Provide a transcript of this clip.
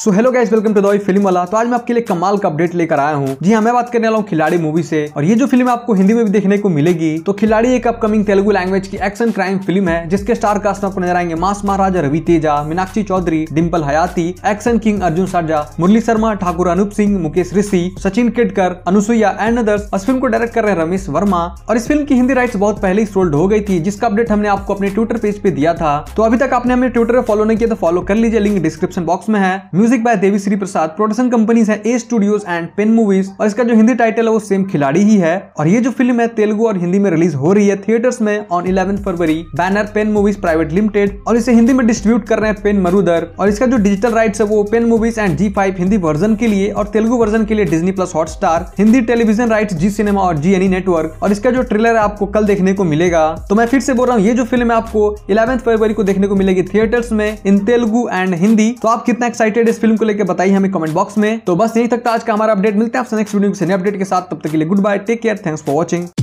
So hello guys, welcome to the film वाला। तो आज मैं आपके लिए कमाल का अपडेट लेकर आया हूँ। जी हाँ, मैं बात करने वाला हूँ खिलाड़ी मूवी से। और ये जो फिल्म आपको हिंदी में भी देखने को मिलेगी। तो खिलाड़ी एक अपकमिंग तेलुगु लैंग्वेज की एक्शन क्राइम फिल्म है, जिसके स्टार कास्ट में आपको नजर आएंगे मास महाराजा रवि तेजा, मीनाक्षी चौधरी, डिंपल हयाती, action king Arjun Sarja, Murali Sharma, Thakur Anoop Singh, Mukesh Rishi, Sachin Khedekar, Anasuya and others. इस फिल्म को डायरेक्ट कर रहे हैं रमेश वर्मा। और इस फिल्म की हिंदी राइट्स बहुत पहले ही सोल्ड हो गई थी, जिसका अपडेट हमने आपको अपने ट्विटर पेज पे दिया था। तो अभी तक आपने हमें ट्विटर पे फॉलो नहीं किया तो फॉलो कर लीजिए, लिंक डिस्क्रिप्शन बॉक्स में है। Music by Devi Sri Prasad, production companies है A studios and Pen Movies. और इसका जो हिंदी टाइटल है वो सेम खिलाड़ी ही है। और ये जो फिल्म है तेलुगु और हिंदी में रिलीज हो रही है थिएटर्स में on 11 February. Banner Pen Movies private limited. और इसे हिंदी में डिस्ट्रीब्यूट कर रहे हैं पेन मरुदर। और इसका जो डिजिटल राइट्स है वो Pen Movies and G5 Hindi version के लिए और तेलुगु वर्जन के लिए Disney plus Hotstar, Hindi television rights Zee cinema और जी एनी नेटवर्क। और इसका जो ट्रेलर है आपको कल देखने को मिलेगा। तो मैं फिर से बोल रहा हूँ, ये जो फिल्म है आपको 11 फरवरी को देखने को मिलेगी थिएटर्स में इन तेलुगु एंड हिंदी। तो आप कितना एक्साइटेड इस फिल्म को लेकर बताइए हमें कमेंट बॉक्स में। तो बस यहीं तक था आज का हमारा अपडेट। मिलते हैं आपसे नेक्स्ट वीडियो के नए अपडेट के साथ। तब तक के लिए good bye, take care, thanks for watching.